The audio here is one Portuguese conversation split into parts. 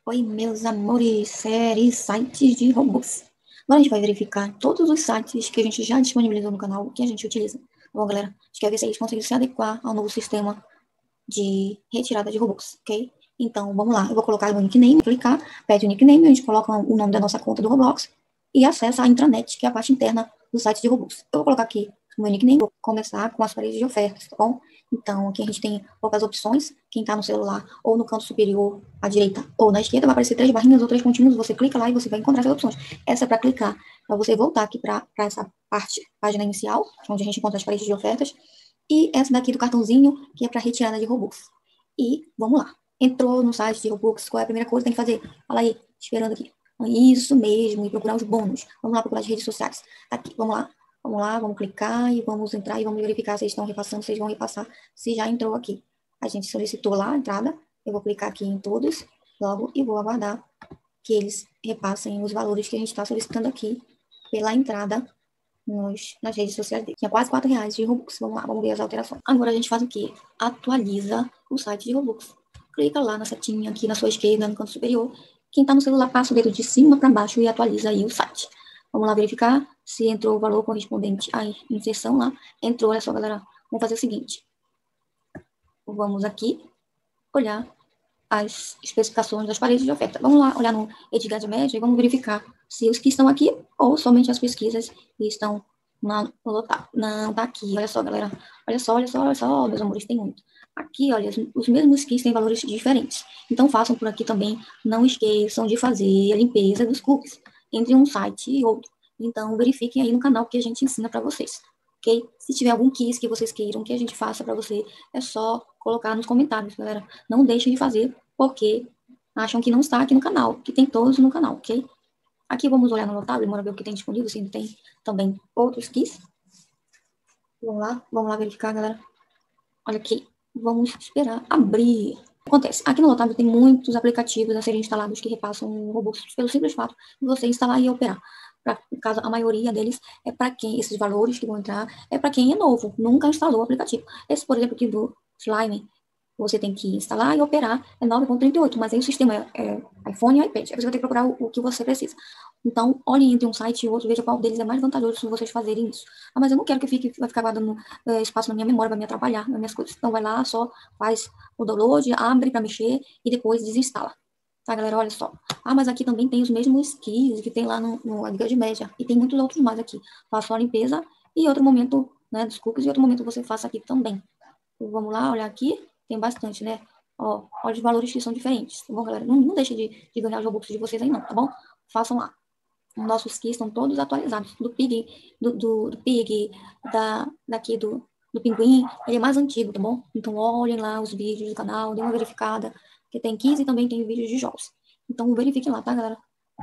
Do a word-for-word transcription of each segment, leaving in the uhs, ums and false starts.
Oi, meus amores, séries, sites de Robux. Agora a gente vai verificar todos os sites que a gente já disponibilizou no canal, que a gente utiliza. Bom, galera, a gente quer ver se eles conseguem se adequar ao novo sistema de retirada de Robux, ok? Então, vamos lá. Eu vou colocar o nickname, clicar, pede o nickname, a gente coloca o nome da nossa conta do Roblox e acessa a intranet, que é a parte interna do site de Robux. Eu vou colocar aqui o meu nickname, vou começar com as paredes de ofertas, tá bom? Então, aqui a gente tem poucas opções. Quem está no celular ou no canto superior, à direita ou na esquerda, vai aparecer três barrinhas ou três pontinhos. Você clica lá e você vai encontrar essas opções. Essa é para clicar, para você voltar aqui para essa parte, página inicial, onde a gente encontra as paredes de ofertas. E essa daqui do cartãozinho, que é para retirada de Robux. E vamos lá. Entrou no site de Robux, qual é a primeira coisa que tem que fazer? Fala aí, esperando aqui. Isso mesmo, e procurar os bônus. Vamos lá procurar as redes sociais. Tá aqui, vamos lá. Vamos lá, vamos clicar e vamos entrar e vamos verificar se eles estão repassando, se eles vão repassar, se já entrou aqui. A gente solicitou lá a entrada, eu vou clicar aqui em todos, logo, e vou aguardar que eles repassem os valores que a gente está solicitando aqui pela entrada nos, nas redes sociais dele. Tinha quase quatro reais de Robux. Vamos lá, vamos ver as alterações. Agora a gente faz o quê? Atualiza o site de Robux. Clica lá na setinha aqui na sua esquerda, no canto superior. Quem está no celular passa o dedo de cima para baixo e atualiza aí o site. Vamos lá verificar se entrou o valor correspondente à inserção lá. Entrou, olha só, galera. Vamos fazer o seguinte. Vamos aqui olhar as especificações das paredes de oferta. Vamos lá olhar no Edgar de média e vamos verificar se os que estão aqui ou somente as pesquisas que estão na, no local. Não, tá aqui. Olha só, galera. Olha só, olha só, olha só, meus amores, tem muito. Aqui, olha, os mesmos skins têm valores diferentes. Então, façam por aqui também. Não esqueçam de fazer a limpeza dos cookies entre um site e outro. Então, verifiquem aí no canal que a gente ensina para vocês. Ok? Se tiver algum quiz que vocês queiram que a gente faça para você, é só colocar nos comentários, galera. Não deixem de fazer, porque acham que não está aqui no canal, que tem todos no canal, ok? Aqui vamos olhar no notável, bora ver o que tem disponível, se tem também outros kits. Vamos lá, vamos lá verificar, galera. Olha aqui, vamos esperar abrir. Acontece, aqui no notável tem muitos aplicativos a serem instalados que repassam Robux pelo simples fato de você instalar e operar. Pra, no caso, a maioria deles é para quem, esses valores que vão entrar, é para quem é novo, nunca instalou o aplicativo. Esse, por exemplo, aqui do Slime, você tem que instalar e operar, é nove ponto trinta e oito, mas aí o sistema é, é iPhone e iPad, aí você vai ter que procurar o, o que você precisa. Então, olhem entre um site e outro, veja qual deles é mais vantajoso se vocês fazerem isso. Ah, mas eu não quero que fique, vai ficar guardando é, espaço na minha memória, vai me atrapalhar nas minhas coisas. Então, vai lá, só faz o download, abre para mexer e depois desinstala. Tá, galera? Olha só. Ah, mas aqui também tem os mesmos keys que tem lá no, no Edgar de média. E tem muitos outros mais aqui. Faço a limpeza e em outro momento, né, dos cookies, e outro momento você faça aqui também. Então, vamos lá, olhar aqui. Tem bastante, né? Ó, olha os valores que são diferentes, tá bom, galera? Não, não deixe de, de ganhar os Robux de vocês aí, não, tá bom? Façam lá. Nossos keys estão todos atualizados. Do Pig, do, do, do Pig, da, daqui do, do Pinguim, ele é mais antigo, tá bom? Então olhem lá os vídeos do canal, dê uma verificada, que tem quinze e também tem vídeos de jogos. Então verifiquem lá, tá, galera?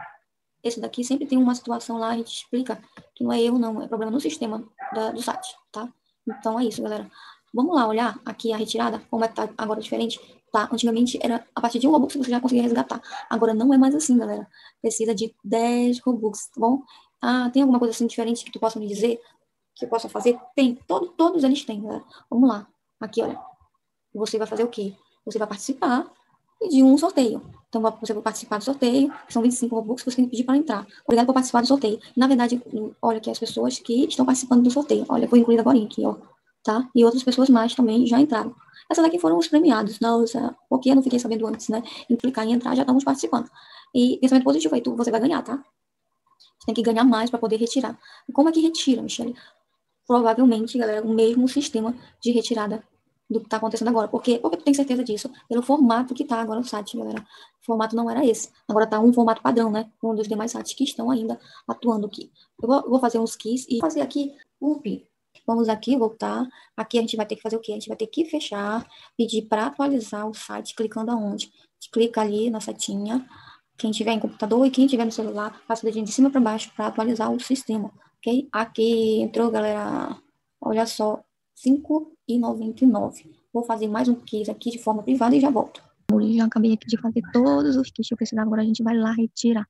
Esse daqui sempre tem uma situação lá, a gente explica que não é eu, não, é problema no sistema da, do site, tá? Então é isso, galera. Vamos lá olhar aqui a retirada, como é que tá agora diferente. Tá, antigamente era a partir de um Robux você já conseguia resgatar. Agora não é mais assim, galera. Precisa de dez Robux, tá bom? Ah, tem alguma coisa assim diferente que tu possa me dizer? Que eu possa fazer? Tem, todo, todos eles têm, galera. Vamos lá. Aqui, olha. Você vai fazer o quê? Você vai participar de um sorteio. Então, você vai participar do sorteio, são vinte e cinco Robux que você tem que pedir para entrar. Obrigado por participar do sorteio. Na verdade, olha aqui as pessoas que estão participando do sorteio. Olha, foi incluída agora aqui, ó. Tá? E outras pessoas mais também já entraram. Essas daqui foram os premiados. Nossa, porque eu não fiquei sabendo antes, né? Em clicar em entrar, já estamos participando. E pensamento positivo aí, tu, você vai ganhar, tá? Você tem que ganhar mais para poder retirar. E como é que retira, Michelle? Provavelmente, galera, o mesmo sistema de retirada do que está acontecendo agora. Por quê? Porque tu tem certeza disso? Pelo formato que está agora no site, galera. O formato não era esse. Agora está um formato padrão, né? Um dos demais sites que estão ainda atuando aqui. Eu vou, eu vou fazer uns keys e fazer aqui o PIN. Vamos aqui, voltar. Aqui a gente vai ter que fazer o quê? A gente vai ter que fechar, pedir para atualizar o site, clicando aonde? Clica ali na setinha. Quem tiver em computador e quem tiver no celular, passa o dedinho de cima para baixo para atualizar o sistema. Ok? Aqui entrou, galera. Olha só, cinco e noventa e nove. Vou fazer mais um quiz aqui de forma privada e já volto. Eu já acabei aqui de fazer todos os kits que eu precisava. Agora a gente vai lá retirar.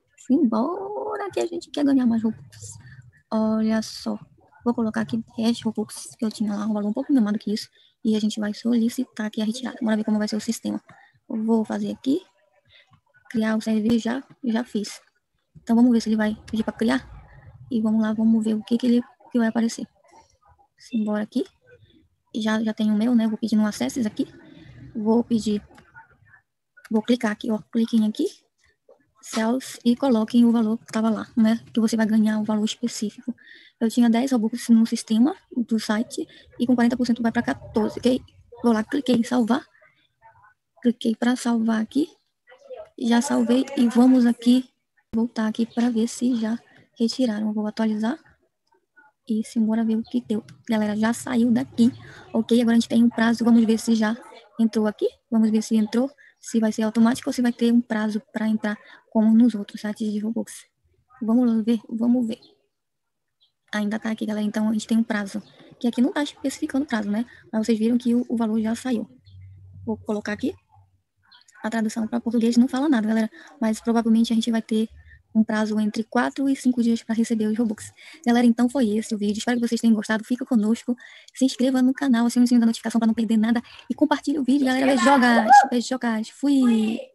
Simbora que a gente quer ganhar mais Robux. Olha só. Vou colocar aqui dez Robux que eu tinha lá, um valor um pouco menor do que isso. E a gente vai solicitar aqui a retirada. Bora ver como vai ser o sistema. Eu vou fazer aqui. criar o servidor, já, já fiz. Então vamos ver se ele vai pedir para criar. E vamos lá, vamos ver o que, que ele que vai aparecer. Simbora aqui. Já, já tenho o meu, né? Vou pedir no Access aqui. Vou pedir. Vou clicar aqui, ó. Cliquem aqui. Cells e coloquem o valor que estava lá, né? Que você vai ganhar um valor específico. Eu tinha dez Robux no sistema do site e com quarenta por cento vai para quatorze, ok? Vou lá, cliquei em salvar. Cliquei para salvar aqui. Já salvei e vamos aqui voltar aqui para ver se já retiraram. Vou atualizar e simbora ver o que deu. Galera, já saiu daqui, ok? Agora a gente tem um prazo, vamos ver se já entrou aqui. Vamos ver se entrou, se vai ser automático ou se vai ter um prazo para entrar como nos outros sites de Robux. Vamos ver, vamos ver. Ainda tá aqui, galera, então a gente tem um prazo. Que aqui não tá especificando prazo, né? Mas vocês viram que o, o valor já saiu. Vou colocar aqui. A tradução para português não fala nada, galera. Mas provavelmente a gente vai ter um prazo entre quatro e cinco dias para receber os Robux. Galera, então foi esse o vídeo. Espero que vocês tenham gostado. Fica conosco. Se inscreva no canal, acione o sininho da notificação para não perder nada. E compartilhe o vídeo, galera. Beijocas, beijocas. Fui!